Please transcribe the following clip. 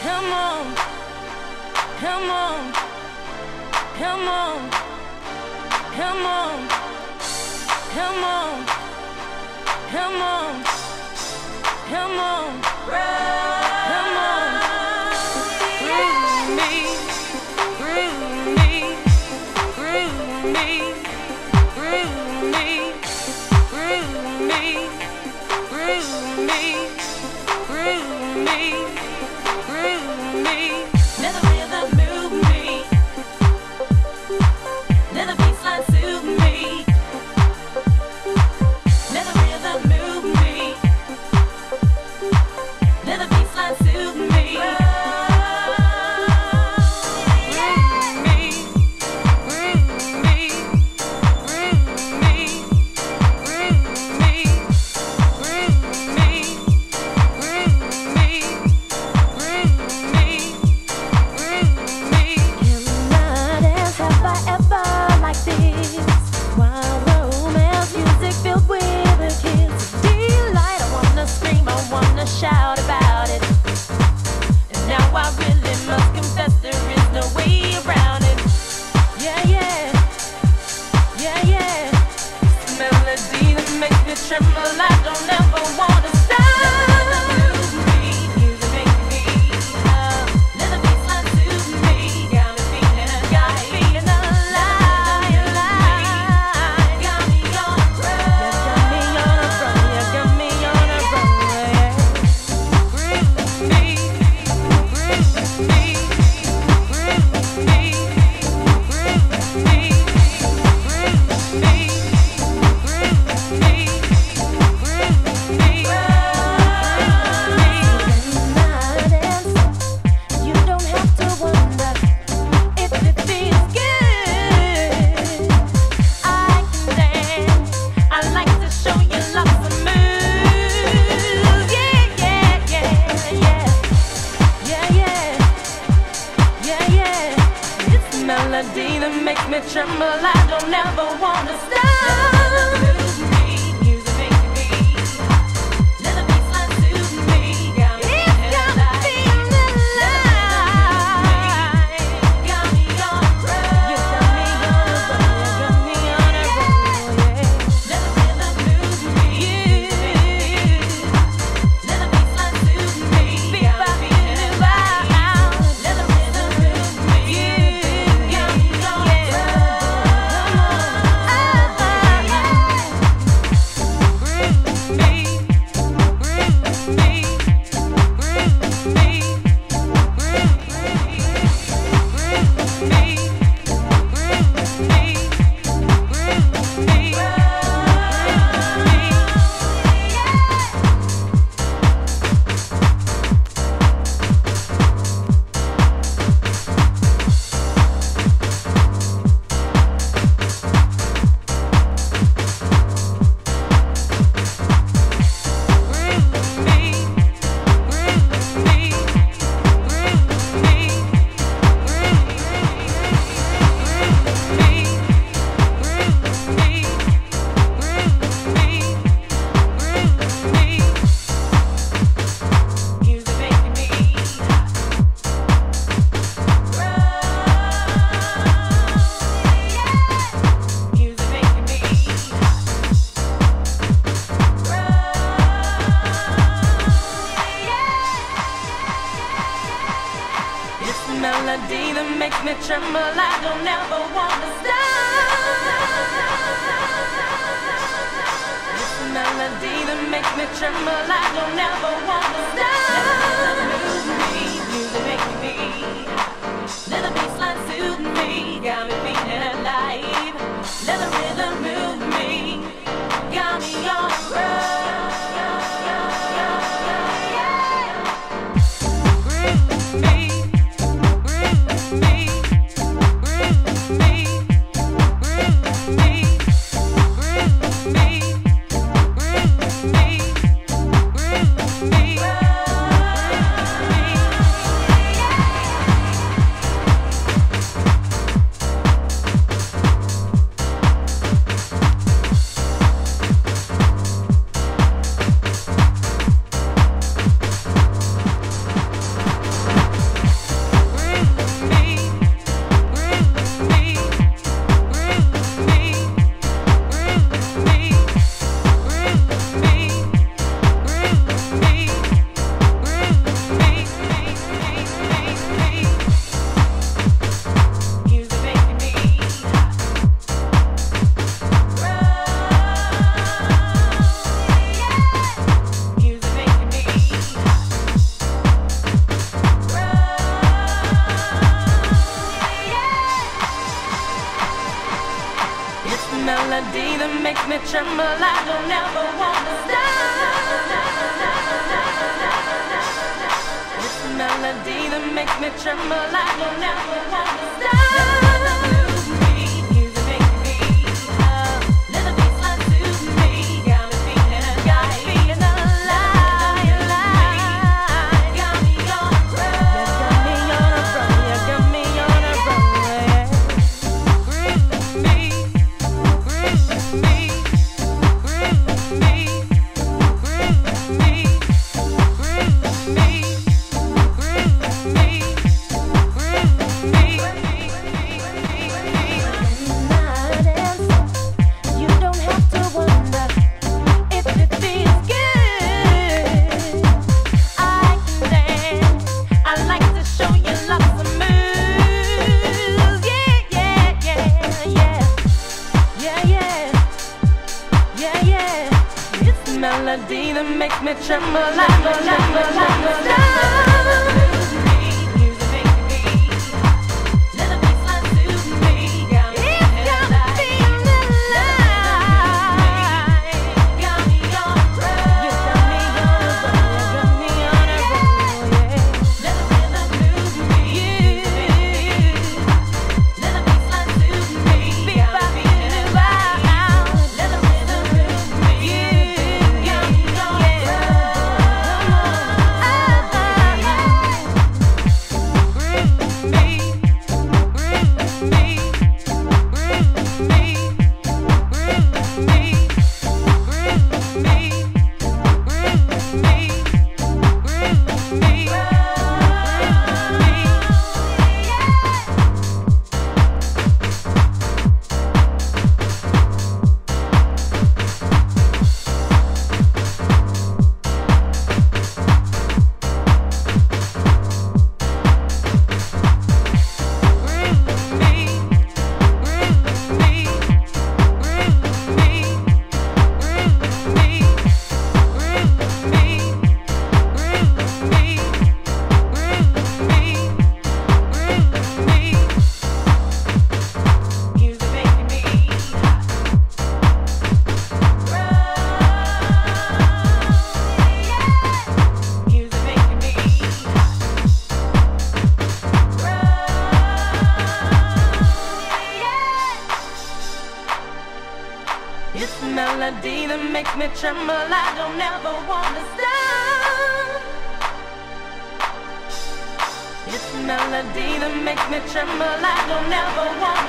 Come on, come on, come on, come on, come on, come on, come on, come on. Groove me, groove me, groove me, groove me, groove me, groove me, groove me, groove me. Let the rhythm move me. Let the bassline soothe me. Let the rhythm move me. Let the bassline soothe me. Shout about it, and now I really must confess there is no way around it. Yeah, yeah, yeah, yeah. This melody that makes me tremble, I don't ever wanna stop. Melody that makes me tremble, I don't ever wanna stop. Melody that makes me tremble, I don't ever wanna stop. It's a melody that makes me tremble, I don't ever wanna stop. Move me, music make me beat. Let the bassline soothe me, got me feeling alive. Let the rhythm move me, got me on a roll. makes me tremble. I don't ever want to stop. It's the melody that makes me tremble. I don't ever want to stop. Melody that makes me tremble. I don't ever want to stop. It's the melody that makes me tremble. I don't ever want to stop. It's the melody that makes me tremble. I don't ever want